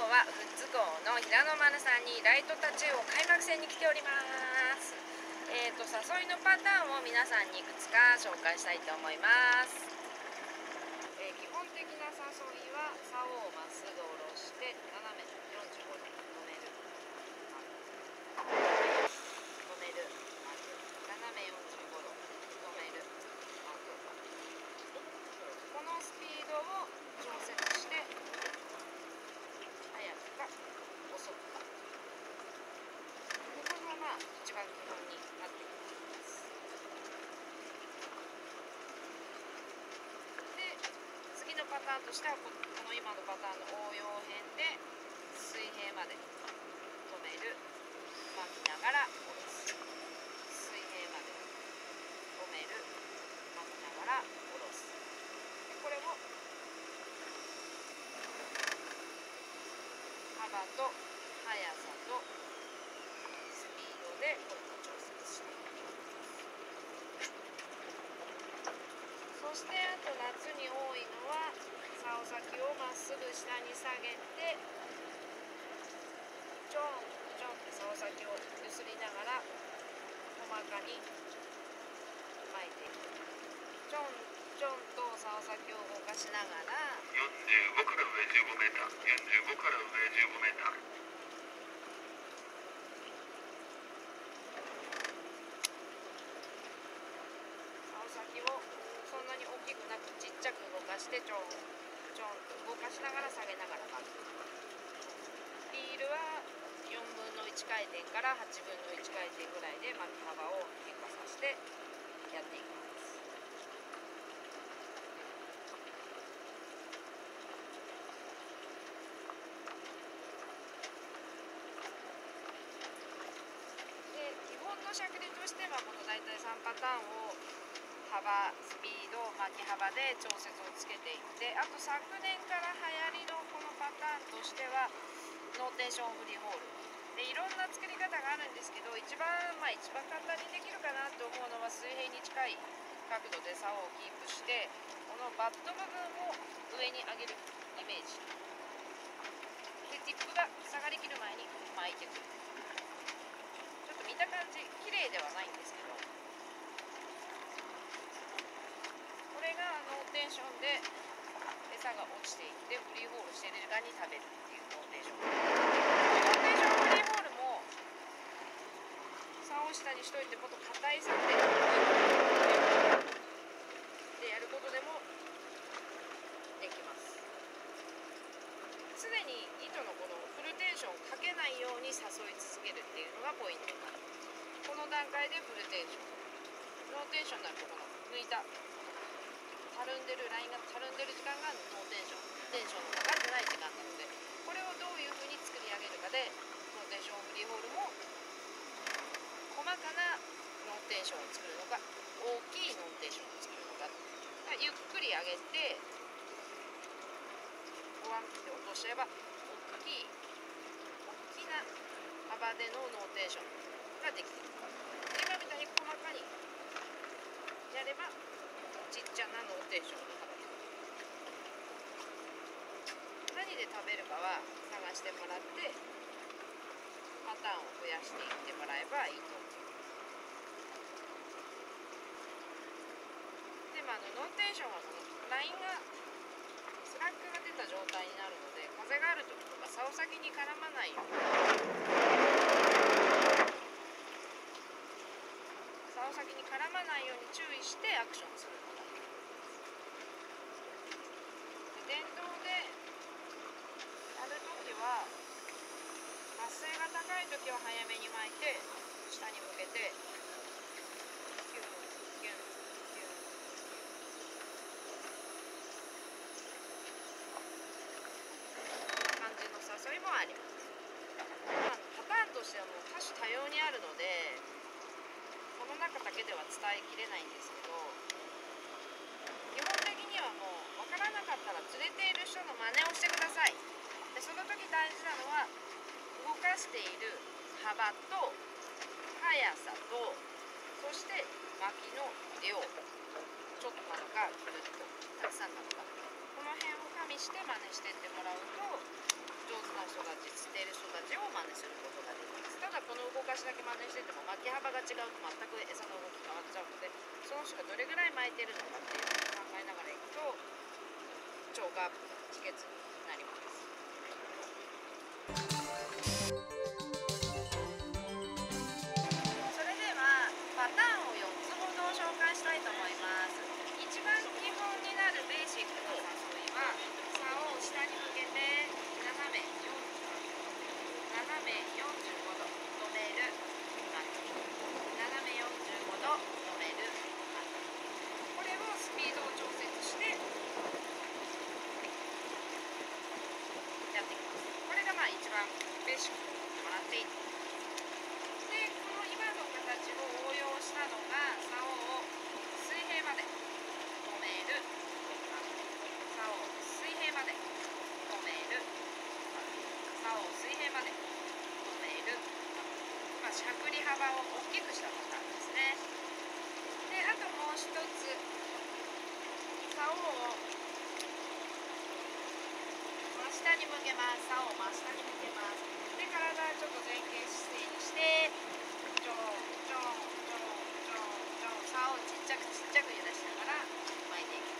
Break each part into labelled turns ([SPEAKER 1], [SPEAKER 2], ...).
[SPEAKER 1] は富津港の平野丸さんにライトタチウオ開幕戦に来ております。誘いのパターンを皆さんにいくつか紹介したいと思います。基本的な誘いは竿をまっすぐ下ろして斜め45度止める、斜め45度止める、このスピードを調節して速くか遅くか、ここが一番基本になってきます。で、次のパターンとしてはこの今のパターンの応用編で水平まで止める、巻きながら下ろす、水平まで止める、巻きながら下ろす。でこれも幅と速さとスピードでこれを調節していきます。そしてあと夏に多いのは竿先をまっすぐ下に下げてちょんちょんって竿先を揺すりながら細かに巻いていく。ちょんちょんと竿先を動かしながら
[SPEAKER 2] 45から上15メーター、45から上15メーター。
[SPEAKER 1] 竿先をそんなに大きくなくちっちゃく動かしてちょんちょんと動かしながら下げながら巻く。リールは4分の1回転から8分の1回転ぐらいで巻き幅を変化させてやっていきます。尺でとしてはこの大体3パターンを幅、スピード、巻き幅で調節をつけていって、あと昨年から流行りのこのパターンとしてはノーテーションフリーホールでいろんな作り方があるんですけど、一番簡単にできるかなと思うのは水平に近い角度で竿をキープしてこのバット部分を上に上げるイメージで、ティップが下がりきる前に巻いてくる。見た感じ綺麗ではないんですけど、これがノーテーションで餌が落ちていってフリーホールしてる時間に食べるっていうノーテーション。ノーテーションフリーホールも竿を下にしといてもっと硬い竿でやることでもできます。常に糸のこのフルテンションをかけないように誘い続けるっていうのがポイントになる。この段階でフルテンション、ノーテンションになるとこの抜いたたるんでるラインがたるんでる時間がノーテンション、テンションのかかってない時間なので、これをどういうふうに作り上げるかでノーテンションフリーホールも細かなノーテンションを作るのか大きいノーテンションを作るのか、ゆっくり上げてワンって落としちゃえば大きな幅でのノーテーションができる。今みたいに細かにやればちっちゃなノーテーションの幅で、何で食べるかは探してもらってパターンを増やしていってもらえばいいと思います。で、ノーテーションはこのラインがスラックが出た状態になるので、風がある時とか竿先に絡まないように竿先に絡まないように注意してアクションするのがいい。電動でやるときは発生が高いときは早めに巻いて下に向けてキュンキュンキュン感じの誘いもあります。パターンとしてはもう多種多様にあるのでこの中だけでは伝えきれないんですけど、基本的にはもう分からなかったら釣れている人の真似をしてください。でその時大事なのは動かしている幅と速さとそして巻きの量、ちょっとなのかぐるっとたくさんなのか、この辺を加味して真似してってもらうと上上手な人たち、釣っている人たちを真似することができます。ただこの動かしだけ真似してても巻き幅が違うと全く餌の動き変わっちゃうので、その人がどれぐらい巻いてるのかっていうのを考えながらいくと超過秘訣になります。それではパターンを4つほど紹介したいと思います。一番基本になるベーシックな誘いは、竿を下に向けて斜め45度止める、斜め45度止める、これをスピードを調節してやっていきます。これが一番ベーシックにもらっていい。で、この今の形を応用したのが、竿を水平まで止める、竿を水平まで止める、竿を水平まで止める、しゃくり幅を大きくしたパターンですね。で、あともう一つ、竿を真下に向けます。竿を真下に向けます。で、体ちょっと前傾姿勢にして、ちょんちょんちょんちょんちょん、竿をちっちゃく揺らしながら巻いていきます。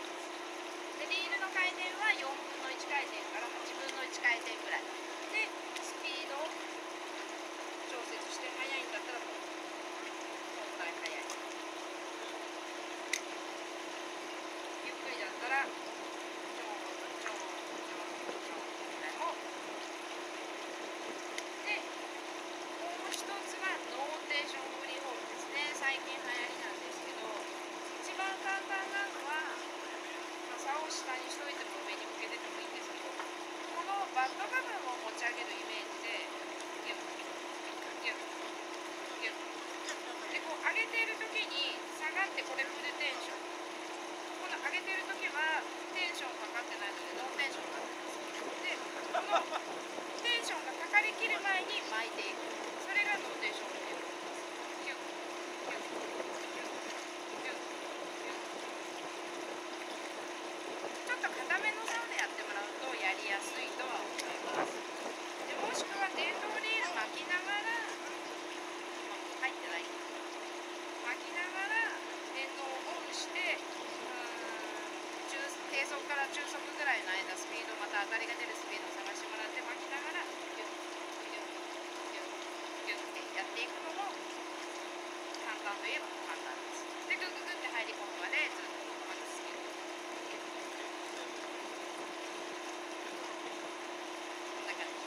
[SPEAKER 1] で、リールの回転は4分の1回転から8分の1回転ぐらいで、スピードを調節して、速いんだったらもうこのくらい速い、ゆっくりだったらちょんちょんちょんちょんぐらいも。で、もう一つはノーテーションフリーフォームですね。最近流行りなんですけど、一番簡単なのは、竿を下にしといても上に向けててもいいんですけど、このバット部分を持ち上げるイメージでギュッギュッギュッで、こう上げている時に下がって、これフルテンション、この上げてる時はテンションかかってないのでノーテンションになってます。で、このテンションがかかりきる前に巻いていく、それがノーテンションっていう。キュッキュッキュッキュッキュッ、ちょっと固めの竿でやってもらうとやりやすいとは思います。で、もしくは電動リール巻きながら、入ってない、巻きながら電動をオンして、低速から中速ぐらいの間、スピード、また当たりが出るスピードを探してもらって、巻きながらギュッギュッギュッギュッってやっていくのも簡単といえば簡単です。で、グググって入り込むまでずっとまずスピード、こんな感じ。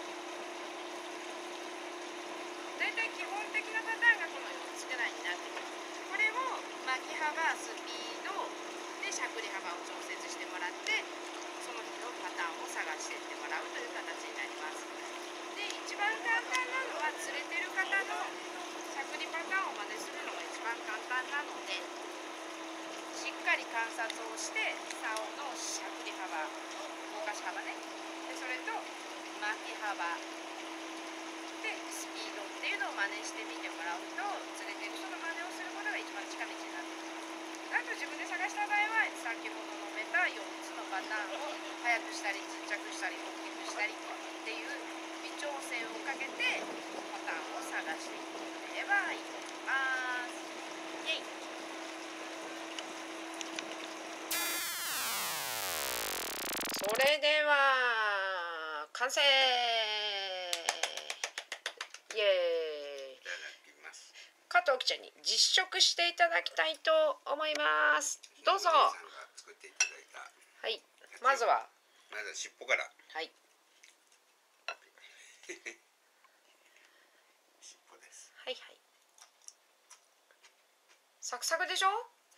[SPEAKER 1] 大体基本的なパターンがこの4つくらいになってきます。これを巻き幅、スピードでしゃくり幅を調節してもらって、その日のパターンを探していってもらうという形になります。で、一番簡単なのは釣れてる方のしゃくりパターンを真似するのが一番簡単なので、しっかり観察をして竿のしゃくり幅、動かし幅ね、でそれと巻き幅でスピードっていうのを真似してみてもらうと、釣れてる人の真似をすることが一番近道になってきます。あと自分で探した場合は、先ほど述べた4つのパターンを速くしたりちっちゃくしたり大きくしたりっていう微調整をかけてパターンを探していただければいいと思います。イエイ。それでは完成。イエーイ。
[SPEAKER 3] いただきます。
[SPEAKER 1] 加藤記者に実食していただきたいと思います。どうぞ。
[SPEAKER 3] 皆さんが作っていただいた。
[SPEAKER 1] はい。まずは
[SPEAKER 3] 尻尾から。
[SPEAKER 1] はい。
[SPEAKER 3] 尻尾です。
[SPEAKER 1] はいはい。サクサクでしょ。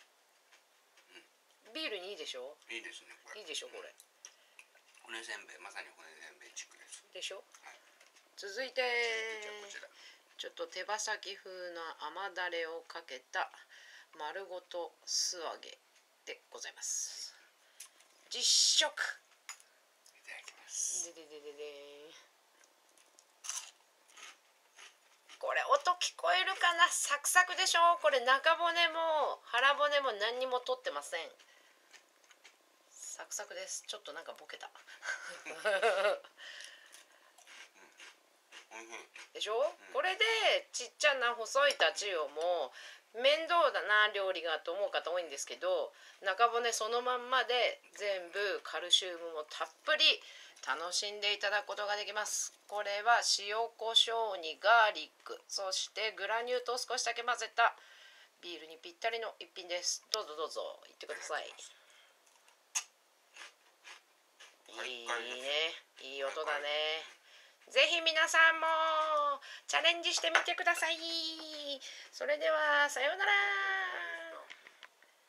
[SPEAKER 1] ビールにいいでしょ。
[SPEAKER 3] いいですねこれ。
[SPEAKER 1] いいでしょこれ。
[SPEAKER 3] 骨せんべい、まさに骨せんべいチックです。
[SPEAKER 1] でしょ。
[SPEAKER 3] はい。
[SPEAKER 1] 続いて
[SPEAKER 3] じゃあこちら。
[SPEAKER 1] ちょっと手羽先風な甘だれをかけた丸ごと素揚げでございます。実食。
[SPEAKER 3] いただきます。
[SPEAKER 1] でこれ音聞こえるかな。サクサクでしょ。これ中骨も腹骨も何にも取ってません。サクサクです。ちょっとなんかボケた
[SPEAKER 3] おいしい。
[SPEAKER 1] でしょ、これでちっちゃな細いタチウオも面倒だな料理がと思う方多いんですけど、中骨そのまんまで全部カルシウムもたっぷり楽しんでいただくことができます。これは塩コショウにガーリック、そしてグラニュー糖を少しだけ混ぜたビールにぴったりの一品です。どうぞどうぞいってください。いいね、いい音だね。ぜひ皆さんもチャレンジしてみてください。それではさようなら。